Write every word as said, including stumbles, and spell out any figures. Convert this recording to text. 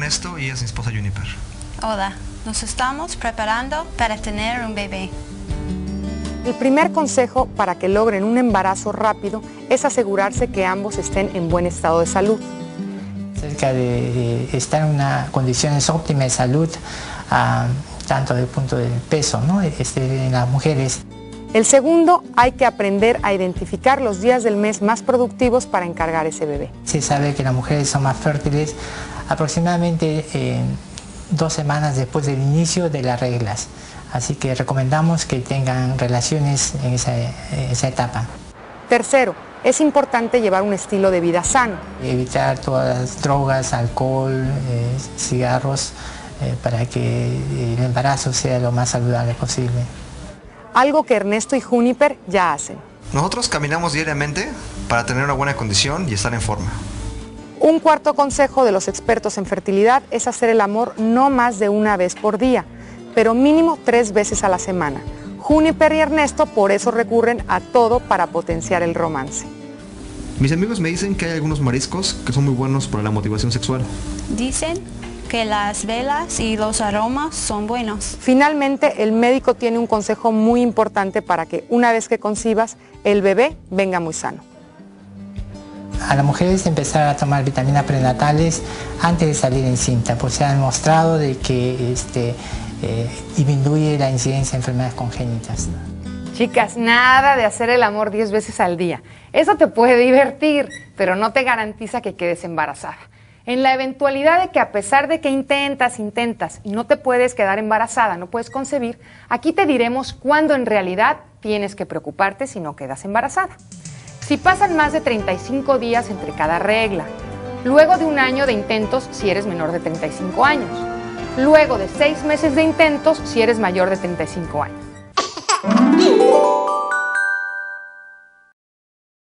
Ernesto y es mi esposa Juniper. Hola, nos estamos preparando para tener un bebé. El primer consejo para que logren un embarazo rápido es asegurarse que ambos estén en buen estado de salud. Cerca de, de estar en una condiciones óptimas de salud, uh, tanto desde el punto del peso, ¿no? este, en las mujeres. El segundo, hay que aprender a identificar los días del mes más productivos para encargar ese bebé. Se sabe que las mujeres son más fértiles aproximadamente eh, dos semanas después del inicio de las reglas. Así que recomendamos que tengan relaciones en esa, en esa etapa. Tercero, es importante llevar un estilo de vida sano. Evitar todas las drogas, alcohol, eh, cigarros, eh, para que el embarazo sea lo más saludable posible. Algo que Ernesto y Juniper ya hacen. Nosotros caminamos diariamente para tener una buena condición y estar en forma. Un cuarto consejo de los expertos en fertilidad es hacer el amor no más de una vez por día, pero mínimo tres veces a la semana. Juniper y Ernesto por eso recurren a todo para potenciar el romance. Mis amigos me dicen que hay algunos mariscos que son muy buenos para la motivación sexual. Dicen que las velas y los aromas son buenos. Finalmente, el médico tiene un consejo muy importante para que una vez que concibas, el bebé venga muy sano. A las mujeres empezar a tomar vitaminas prenatales antes de salir encinta, pues se ha demostrado de que este, eh, disminuye la incidencia de enfermedades congénitas. Chicas, nada de hacer el amor diez veces al día. Eso te puede divertir, pero no te garantiza que quedes embarazada. En la eventualidad de que a pesar de que intentas, intentas y no te puedes quedar embarazada, no puedes concebir, aquí te diremos cuándo en realidad tienes que preocuparte si no quedas embarazada. Si pasan más de treinta y cinco días entre cada regla, luego de un año de intentos si eres menor de treinta y cinco años, luego de seis meses de intentos si eres mayor de treinta y cinco años.